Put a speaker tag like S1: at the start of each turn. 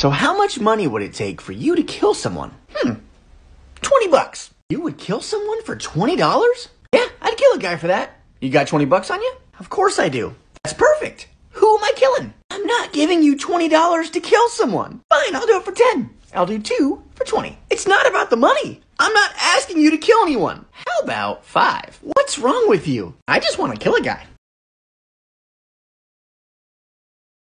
S1: So how much money would it take for you to kill someone? 20 bucks. You would kill someone for $20? Yeah, I'd kill a guy for that. You got 20 bucks on you? Of course I do. That's perfect. Who am I killing? I'm not giving you $20 to kill someone. Fine, I'll do it for 10. I'll do 2 for 20. It's not about the money. I'm not asking you to kill anyone. How about 5? What's wrong with you? I just want to kill a guy.